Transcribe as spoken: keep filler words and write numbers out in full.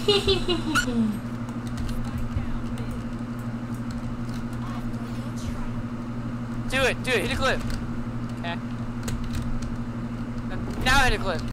Do it, do it, hit a clip. Okay. Now hit a clip.